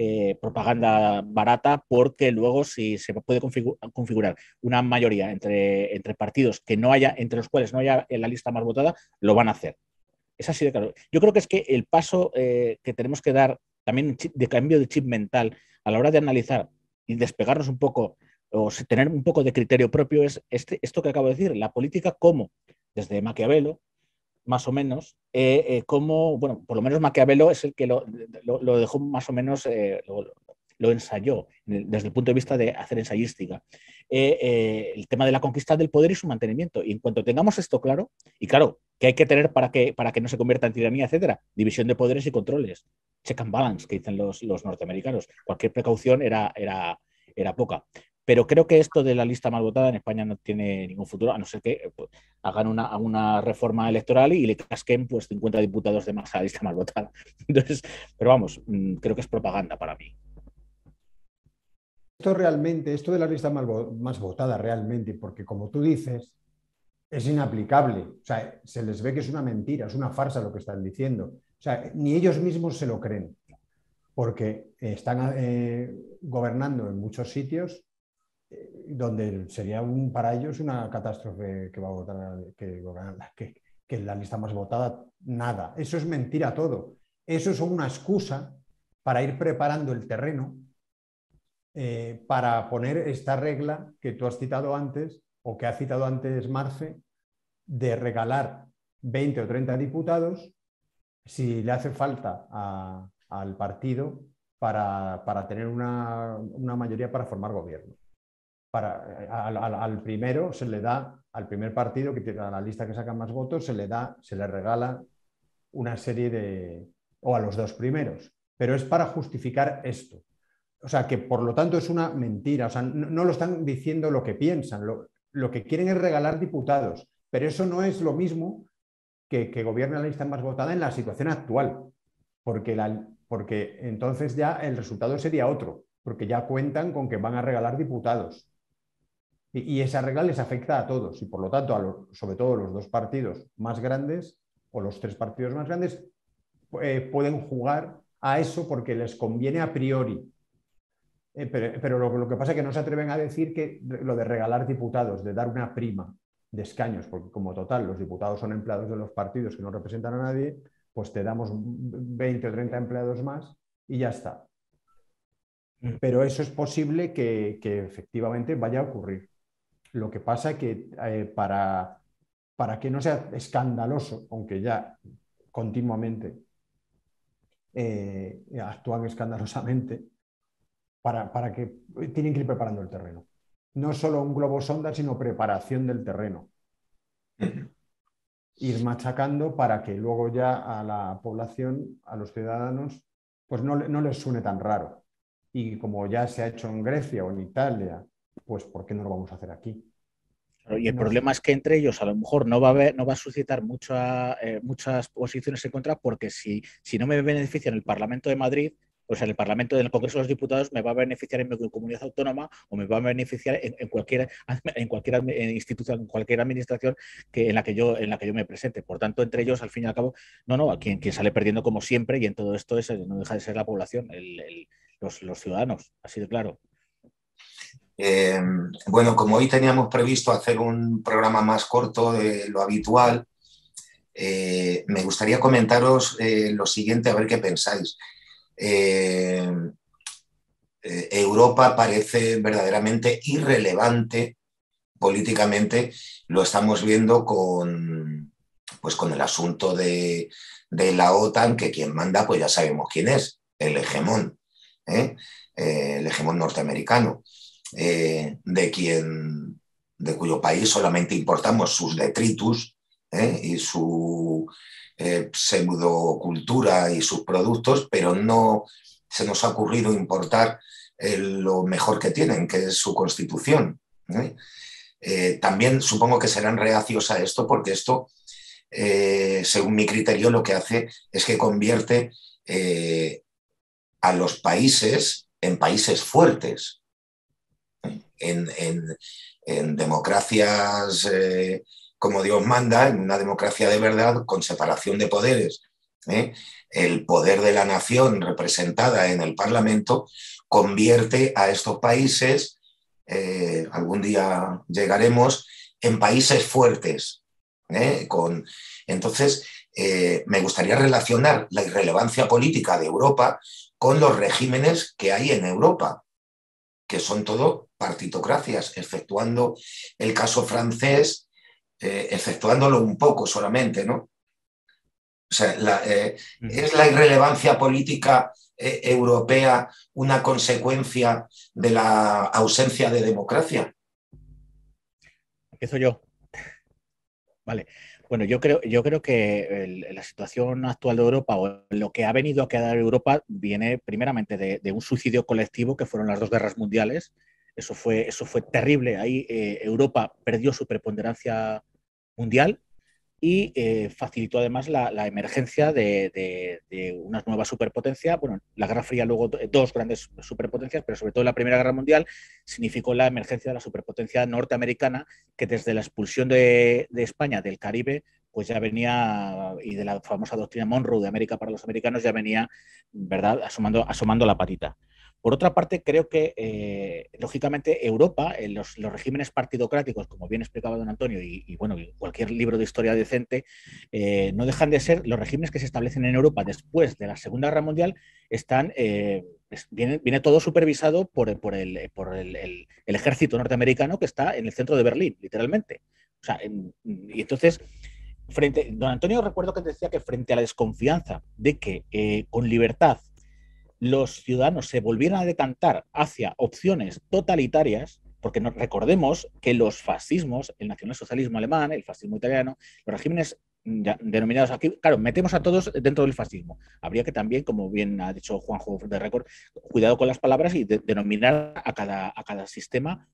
barata, porque luego si se puede configurar una mayoría entre partidos entre los cuales no haya la lista más votada, lo van a hacer. Es así de claro. Yo creo que es que el paso que tenemos que dar también de cambio de chip mental a la hora de analizar y despegarnos un poco o tener un poco de criterio propio es esto que acabo de decir, la política como desde Maquiavelo, más o menos, como, bueno, por lo menos Maquiavelo es el que lo dejó más o menos, lo ensayó desde el punto de vista de hacer ensayística, el tema de la conquista del poder y su mantenimiento. Y en cuanto tengamos esto claro, y claro, ¿qué hay que tener para que no se convierta en tiranía, etcétera? División de poderes y controles, check and balance, que dicen los norteamericanos. Cualquier precaución era poca. Pero creo que esto de la lista más votada en España no tiene ningún futuro, a no ser que pues, hagan una reforma electoral y le casquen pues 50 diputados de más a la lista más votada. Entonces, pero vamos, creo que es propaganda para mí. Esto de la lista más votada realmente, porque como tú dices, es inaplicable. O sea, se les ve que es una mentira, es una farsa lo que están diciendo. O sea, ni ellos mismos se lo creen, porque están gobernando en muchos sitios donde sería para ellos una catástrofe que va a votar, que la lista más votada, nada. Eso es mentira todo. Eso es una excusa para ir preparando el terreno para poner esta regla que tú has citado antes, o que ha citado antes Marce, de regalar 20 o 30 diputados si le hace falta al partido para tener una mayoría para formar gobierno. Al primero se le da, al primer partido que tiene la lista que saca más votos, se le regala una serie de, o a los dos primeros, pero es para justificar esto. O sea, que por lo tanto es una mentira, o sea, no lo están diciendo lo que piensan, lo que quieren es regalar diputados, pero eso no es lo mismo que gobierne la lista más votada en la situación actual, porque entonces ya el resultado sería otro, porque ya cuentan con que van a regalar diputados. Y esa regla les afecta a todos y por lo tanto, sobre todo los dos partidos más grandes o los tres partidos más grandes pueden jugar a eso porque les conviene a priori. Pero lo que pasa es que no se atreven a decir que lo de regalar diputados, de dar una prima de escaños, porque como total los diputados son empleados de los partidos que no representan a nadie, pues te damos 20 o 30 empleados más y ya está. Pero eso es posible que efectivamente vaya a ocurrir. Lo que pasa es que para que no sea escandaloso, aunque ya continuamente actúan escandalosamente, para que tienen que ir preparando el terreno. No solo un globo sonda, sino preparación del terreno. Ir machacando para que luego ya a la población, a los ciudadanos, pues no les suene tan raro. Y como ya se ha hecho en Grecia o en Italia, pues ¿por qué no lo vamos a hacer aquí? Y el problema es que entre ellos a lo mejor no va a suscitar muchas posiciones en contra, porque si no me beneficia en el Parlamento de Madrid, pues en el Parlamento del Congreso de los Diputados me va a beneficiar en mi comunidad autónoma o me va a beneficiar en cualquier institución, en cualquier administración en la que yo me presente. Por tanto, entre ellos, al fin y al cabo, quien sale perdiendo como siempre, y en todo esto no deja de ser la población, los ciudadanos, así de claro. Bueno, como hoy teníamos previsto hacer un programa más corto de lo habitual, me gustaría comentaros lo siguiente, a ver qué pensáis. Europa parece verdaderamente irrelevante políticamente, lo estamos viendo con el asunto de la OTAN, que quien manda, pues ya sabemos quién es, el hegemón norteamericano. De cuyo país solamente importamos sus detritus y su pseudocultura y sus productos, pero no se nos ha ocurrido importar lo mejor que tienen, que es su constitución. También supongo que serán reacios a esto, porque esto, según mi criterio, lo que hace es que convierte a los países en países fuertes. En democracias como Dios manda, en una democracia de verdad, con separación de poderes, el poder de la nación representada en el Parlamento convierte a estos países, algún día llegaremos, en países fuertes. Entonces, me gustaría relacionar la irrelevancia política de Europa con los regímenes que hay en Europa, que son todo partitocracias, exceptuando el caso francés, exceptuándolo un poco solamente, ¿no? O sea, ¿es la irrelevancia política europea una consecuencia de la ausencia de democracia? Empiezo yo. Vale. Bueno, yo creo que la situación actual de Europa o lo que ha venido a quedar Europa viene primeramente de un suicidio colectivo que fueron las dos guerras mundiales. Eso fue terrible. Ahí Europa perdió su preponderancia mundial y facilitó además la emergencia de una nueva superpotencia. Bueno, la Guerra Fría luego dos grandes superpotencias, pero sobre todo la Primera Guerra Mundial significó la emergencia de la superpotencia norteamericana, que desde la expulsión de España del Caribe pues ya venía, y de la famosa doctrina Monroe de América para los americanos, ya venía, ¿verdad?, asomando la patita. Por otra parte, creo que, lógicamente, Europa, los regímenes partidocráticos, como bien explicaba don Antonio, y bueno, cualquier libro de historia decente, no dejan de ser los regímenes que se establecen en Europa después de la Segunda Guerra Mundial, viene todo supervisado por el ejército norteamericano que está en el centro de Berlín, literalmente. O sea, y entonces, don Antonio, recuerdo que decía que frente a la desconfianza de que con libertad los ciudadanos se volvieran a decantar hacia opciones totalitarias, porque recordemos que los fascismos, el nacionalsocialismo alemán, el fascismo italiano, los regímenes ya denominados aquí, claro, metemos a todos dentro del fascismo. Habría que también, como bien ha dicho Juanjo de Récord, cuidado con las palabras y denominar a cada sistema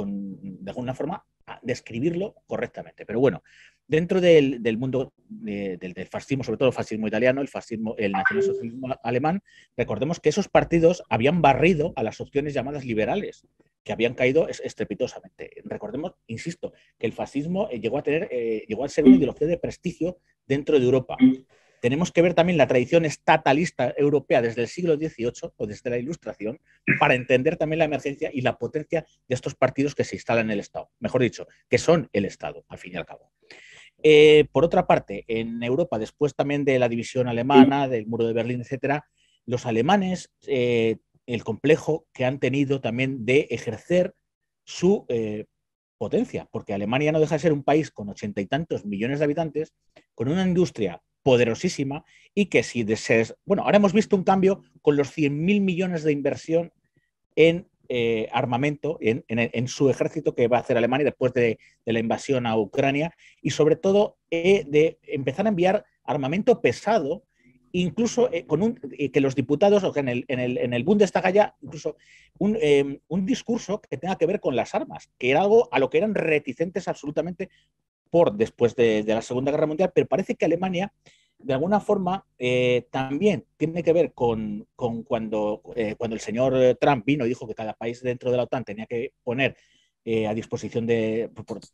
de alguna forma, describirlo correctamente. Pero bueno, dentro del mundo del fascismo, sobre todo el fascismo italiano, el nacionalsocialismo alemán, recordemos que esos partidos habían barrido a las opciones llamadas liberales, que habían caído estrepitosamente. Recordemos, insisto, que el fascismo llegó a ser una ideología de prestigio dentro de Europa. Tenemos que ver también la tradición estatalista europea desde el siglo XVIII o desde la Ilustración para entender también la emergencia y la potencia de estos partidos que se instalan en el Estado. Mejor dicho, que son el Estado, al fin y al cabo. Por otra parte, en Europa, después también de la división alemana, del muro de Berlín, etcétera, los alemanes, el complejo que han tenido también de ejercer su potencia, porque Alemania no deja de ser un país con 80 y tantos millones de habitantes, con una industria poderosísima y que si deseas... Bueno, ahora hemos visto un cambio con los 100.000 millones de inversión en armamento, en su ejército que va a hacer Alemania después de la invasión a Ucrania y sobre todo de empezar a enviar armamento pesado, incluso que los diputados, o que en el Bundestag haya incluso un discurso que tenga que ver con las armas, que era algo a lo que eran reticentes absolutamente después de la Segunda Guerra Mundial, pero parece que Alemania de alguna forma también tiene que ver con cuando el señor Trump vino y dijo que cada país dentro de la OTAN tenía que poner a disposición de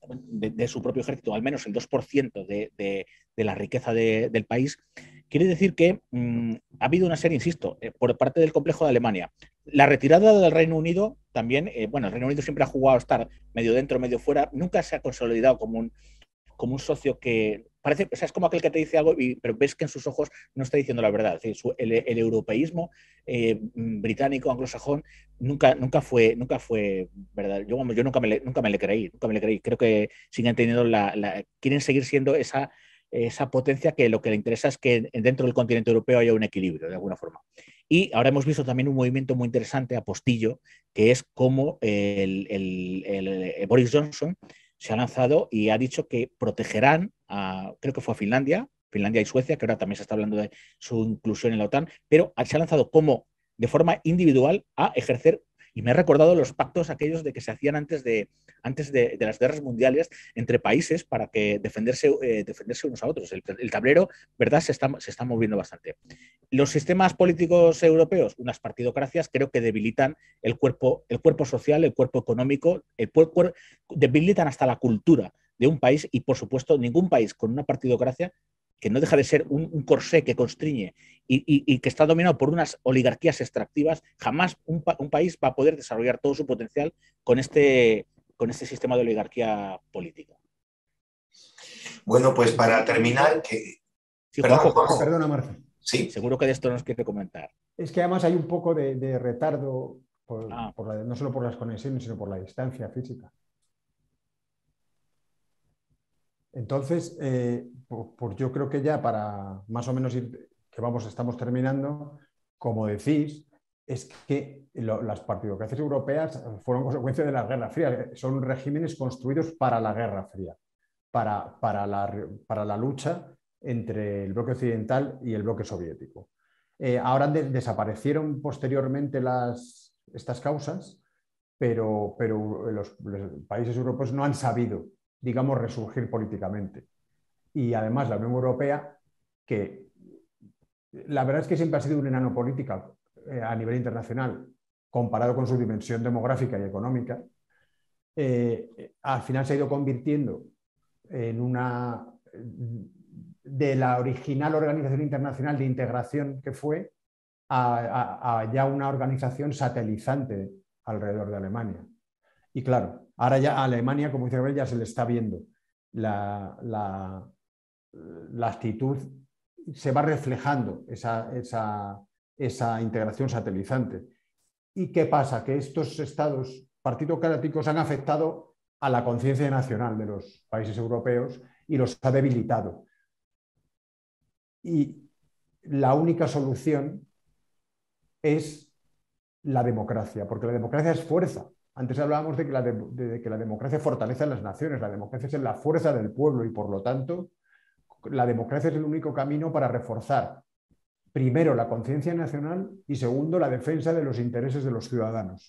su propio ejército al menos el 2% de la riqueza del país. Quiere decir que ha habido una serie, insisto, por parte del complejo de Alemania. La retirada del Reino Unido también, bueno, el Reino Unido siempre ha jugado a estar medio dentro, medio fuera, nunca se ha consolidado como un socio que parece, o sea, es como aquel que te dice algo, pero ves que en sus ojos no está diciendo la verdad. Es decir, el europeísmo británico, anglosajón, nunca fue verdad. Yo nunca me le creí. Creo que siguen teniendo quieren seguir siendo esa potencia que lo que le interesa es que dentro del continente europeo haya un equilibrio, de alguna forma. Y ahora hemos visto también un movimiento muy interesante, apostillo, que es como el Boris Johnson se ha lanzado y ha dicho que protegerán creo que fue a Finlandia y Suecia, que ahora también se está hablando de su inclusión en la OTAN, pero se ha lanzado como de forma individual a ejercer, y me ha recordado los pactos aquellos de que se hacían antes de las guerras mundiales entre países para que defenderse unos a otros. El tablero, ¿verdad?, se está moviendo bastante. Los sistemas políticos europeos, unas partidocracias, creo que debilitan el cuerpo social, el cuerpo económico, debilitan hasta la cultura de un país y, por supuesto, ningún país con una partidocracia, que no deja de ser un corsé que constriñe y que está dominado por unas oligarquías extractivas, jamás un país va a poder desarrollar todo su potencial con este sistema de oligarquía política. Bueno, pues para terminar... Sí, Juanjo. Perdona, Marce. Sí. Seguro que de esto nos quiere comentar. Es que además hay un poco de retardo, no solo por las conexiones, sino por la distancia física. Entonces, pues yo creo que ya para más o menos ir, que estamos terminando, como decís, es que las partidocracias europeas fueron consecuencia de la Guerra Fría. Son regímenes construidos para la Guerra Fría, para la lucha entre el bloque occidental y el bloque soviético. Ahora desaparecieron posteriormente estas causas, pero los países europeos no han sabido, digamos, resurgir políticamente. Y además la Unión Europea, que la verdad es que siempre ha sido un enano político a nivel internacional, comparado con su dimensión demográfica y económica, al final se ha ido convirtiendo en una de la original Organización Internacional de Integración que fue a ya una organización satelizante alrededor de Alemania. Y claro, ahora ya a Alemania, como dice Gabriel, ya se le está viendo la actitud, se va reflejando esa integración satelizante. ¿Y qué pasa? Que estos estados partidocráticos han afectado a la conciencia nacional de los países europeos y los ha debilitado. Y la única solución es la democracia, porque la democracia es fuerza. Antes hablábamos de que la democracia fortalece a las naciones, la democracia es la fuerza del pueblo y por lo tanto la democracia es el único camino para reforzar primero la conciencia nacional y segundo la defensa de los intereses de los ciudadanos.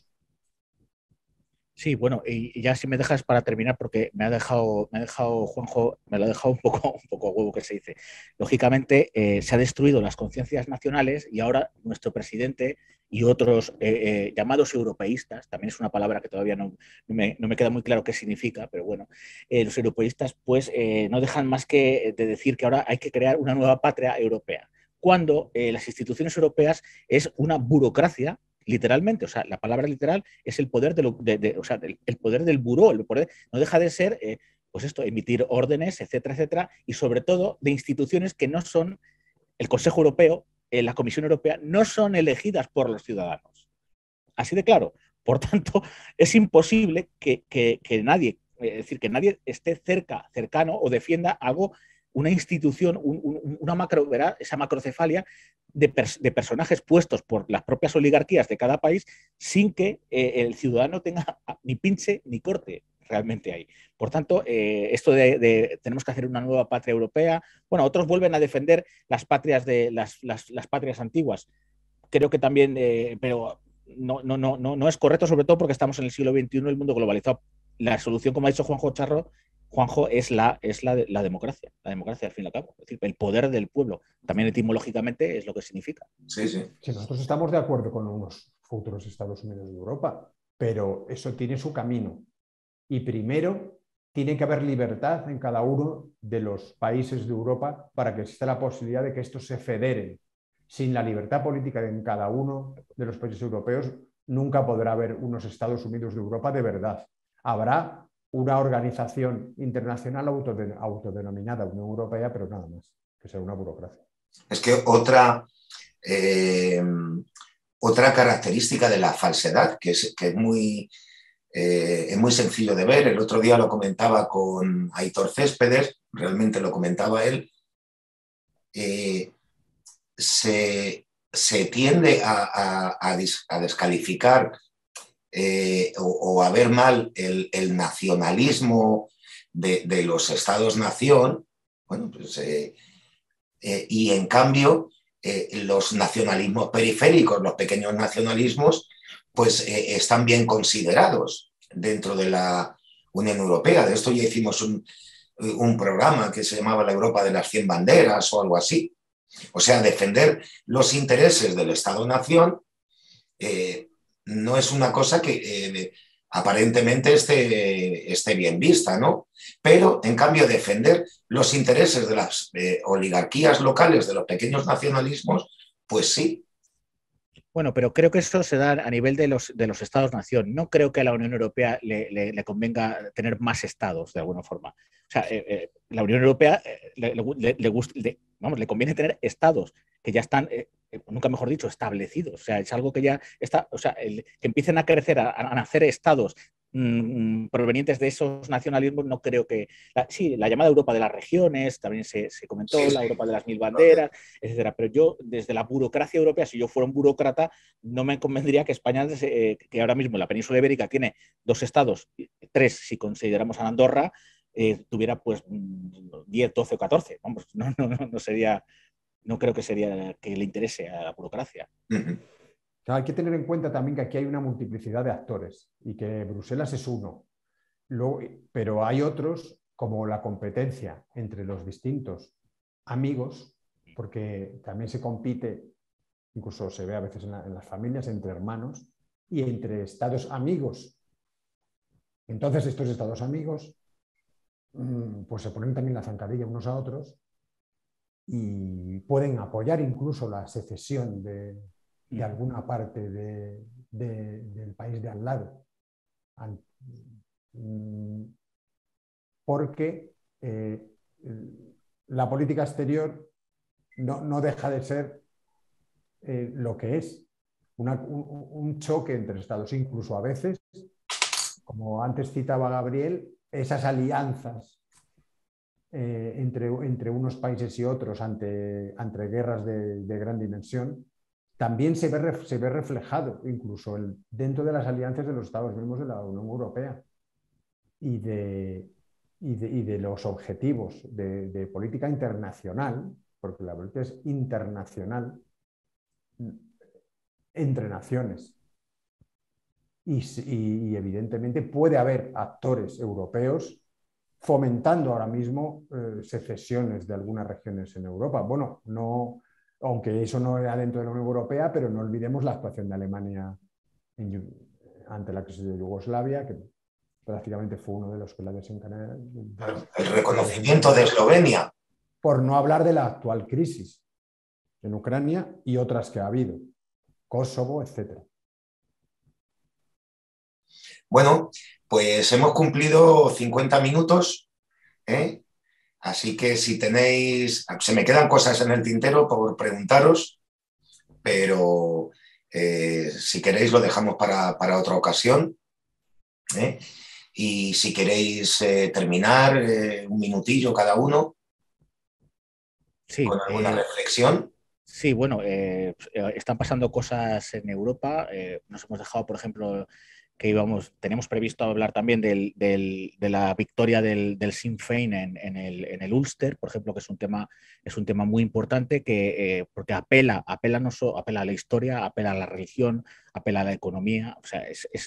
Sí, bueno, y ya si me dejas para terminar, porque me ha dejado Juanjo, me lo ha dejado un poco a huevo que se dice. Lógicamente, se ha destruido las conciencias nacionales y ahora nuestro presidente y otros llamados europeístas, también es una palabra que todavía no me queda muy claro qué significa, pero bueno, los europeístas pues no dejan más que de decir que ahora hay que crear una nueva patria europea, cuando las instituciones europeas es una burocracia. Literalmente, o sea, la palabra literal es el poder, o sea, el poder del buró, el poder no deja de ser, pues esto, emitir órdenes, etcétera, etcétera, y sobre todo de instituciones que no son, el Consejo Europeo, la Comisión Europea, no son elegidas por los ciudadanos. Así de claro. Por tanto, es imposible que nadie, es decir, que nadie esté cercano o defienda algo, una institución, esa macrocefalia de personajes puestos por las propias oligarquías de cada país sin que el ciudadano tenga ni pinche ni corte realmente ahí. Por tanto, esto de tenemos que hacer una nueva patria europea, bueno, otros vuelven a defender las patrias las patrias antiguas. Creo que también, pero no es correcto, sobre todo porque estamos en el siglo XXI, el mundo globalizado. La solución, como ha dicho Juanjo, es la democracia, al fin y al cabo. Es decir, el poder del pueblo. También etimológicamente es lo que significa. Sí, sí. Sí, nosotros estamos de acuerdo con unos futuros Estados Unidos de Europa, pero eso tiene su camino. Y primero tiene que haber libertad en cada uno de los países de Europa para que exista la posibilidad de que estos se federen. Sin la libertad política en cada uno de los países europeos, nunca podrá haber unos Estados Unidos de Europa de verdad. Habrá una organización internacional autodenominada Unión Europea, pero nada más, que sea una burocracia. Es que otra característica de la falsedad, que es muy sencillo de ver, el otro día lo comentaba con Aitor Céspedes, realmente lo comentaba él, se tiende a descalificar o a ver mal el nacionalismo de los estados-nación, bueno, pues, y en cambio los nacionalismos periféricos, los pequeños nacionalismos, pues están bien considerados dentro de la Unión Europea. De esto ya hicimos un programa que se llamaba La Europa de las 100 banderas o algo así. O sea, defender los intereses del Estado-nación no es una cosa que aparentemente esté bien vista, ¿no? Pero, en cambio, defender los intereses de las oligarquías locales, de los pequeños nacionalismos, pues sí. Bueno, pero creo que eso se da a nivel de los Estados-nación. No creo que a la Unión Europea le convenga tener más estados, de alguna forma. O sea, la Unión Europea le conviene tener estados que ya están, nunca mejor dicho, establecidos. O sea, es algo que ya está, o sea, que empiecen a crecer, a nacer estados provenientes de esos nacionalismos, no creo que... Sí, la llamada Europa de las regiones, también se comentó, la Europa de las 1000 banderas, etcétera. Pero yo, desde la burocracia europea, si yo fuera un burócrata, no me convendría que España, que ahora mismo la península ibérica tiene 2 estados, 3 si consideramos a Andorra, tuviera pues 10, 12 o 14. Vamos, no sería... No creo que sería que le interese a la burocracia. Hay que tener en cuenta también que aquí hay una multiplicidad de actores y que Bruselas es uno. Pero hay otros, como la competencia entre los distintos amigos, porque también se compite, incluso se ve a veces en las familias, entre hermanos y entre estados amigos. Entonces estos estados amigos pues se ponen también la zancadilla unos a otros y pueden apoyar incluso la secesión de alguna parte del país de al lado. Porque la política exterior no deja de ser lo que es un choque entre estados, incluso a veces, como antes citaba Gabriel, esas alianzas entre unos países y otros ante guerras de gran dimensión, también se ve reflejado incluso dentro de las alianzas de los Estados miembros de la Unión Europea y de los objetivos de política internacional, porque la política es internacional entre naciones. Y evidentemente puede haber actores europeos fomentando ahora mismo secesiones de algunas regiones en Europa. Bueno, aunque eso no era dentro de la Unión Europea, pero no olvidemos la actuación de Alemania ante la crisis de Yugoslavia, que prácticamente fue uno de los que la desencadenó. El reconocimiento de Eslovenia. Por no hablar de la actual crisis en Ucrania y otras que ha habido, Kosovo, etc. Bueno, pues hemos cumplido 50 minutos, ¿eh? Así que si tenéis, se me quedan cosas en el tintero por preguntaros, pero si queréis lo dejamos para otra ocasión, ¿eh? Y si queréis terminar un minutillo cada uno, sí, con alguna reflexión. Sí, bueno, están pasando cosas en Europa. Nos hemos dejado, por ejemplo, que teníamos previsto hablar también de la victoria del Sinn Féin en el Ulster, por ejemplo, que es un tema muy importante porque apela a la historia, apela a la religión, apela a la economía. O sea,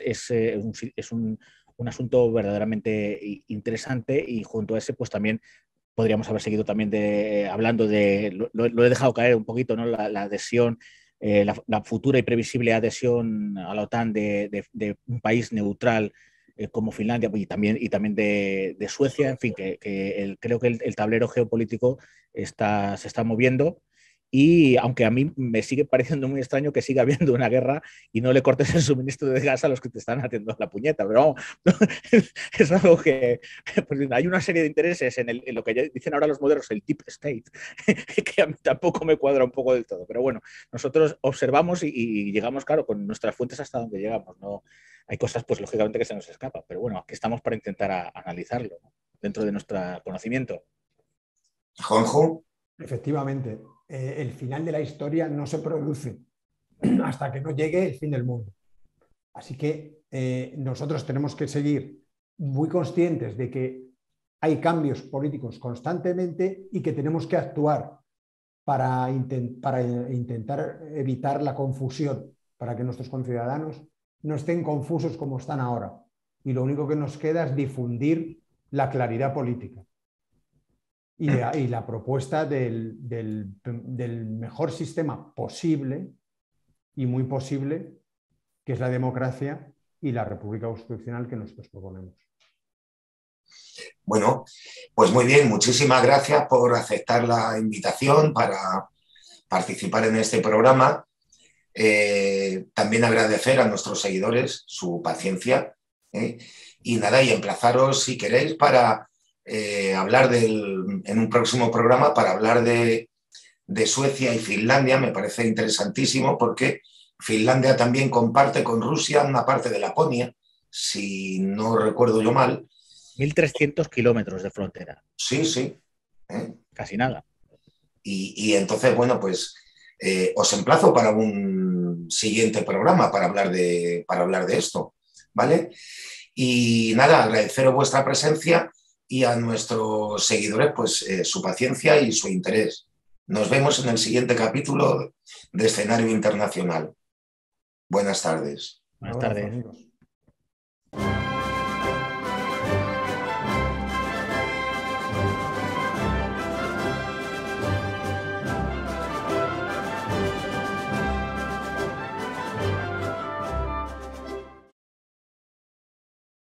es un asunto verdaderamente interesante, y junto a ese, pues también podríamos haber seguido también hablando lo he dejado caer un poquito, ¿no? La adhesión, la futura y previsible adhesión a la OTAN de un país neutral como Finlandia, y también de Suecia. En fin, creo que el tablero geopolítico se está moviendo. Y aunque a mí me sigue pareciendo muy extraño que siga habiendo una guerra y no le cortes el suministro de gas a los que te están haciendo la puñeta, pero es algo que pues, hay una serie de intereses en lo que dicen ahora los modernos, el deep state, que a mí tampoco me cuadra un poco del todo. Pero bueno, nosotros observamos y llegamos, claro, con nuestras fuentes hasta donde llegamos. ¿No? Hay cosas, pues lógicamente, que se nos escapan, pero bueno, aquí estamos para intentar analizarlo, ¿no? Dentro de nuestro conocimiento. Juanjo. Efectivamente, el final de la historia no se produce hasta que no llegue el fin del mundo. Así que nosotros tenemos que seguir muy conscientes de que hay cambios políticos constantemente y que tenemos que actuar para intentar evitar la confusión, para que nuestros conciudadanos no estén confusos como están ahora. Y lo único que nos queda es difundir la claridad política y la propuesta del mejor sistema posible y muy posible, que es la democracia y la república constitucional que nosotros proponemos. Bueno, pues muy bien, muchísimas gracias por aceptar la invitación para participar en este programa. También agradecer a nuestros seguidores su paciencia, y nada, y emplazaros si queréis para hablar en un próximo programa, para hablar de Suecia y Finlandia. Me parece interesantísimo porque Finlandia también comparte con Rusia una parte de Laponia, si no recuerdo yo mal. 1.300 kilómetros de frontera. Sí, sí. Casi nada. Y entonces, bueno, pues os emplazo para un siguiente programa para hablar de esto, ¿vale? Y nada, agradeceros vuestra presencia y a nuestros seguidores pues su paciencia y su interés. Nos vemos en el siguiente capítulo de Escenario Internacional. Buenas tardes. Buenas Un abrazo, tardes. amigos.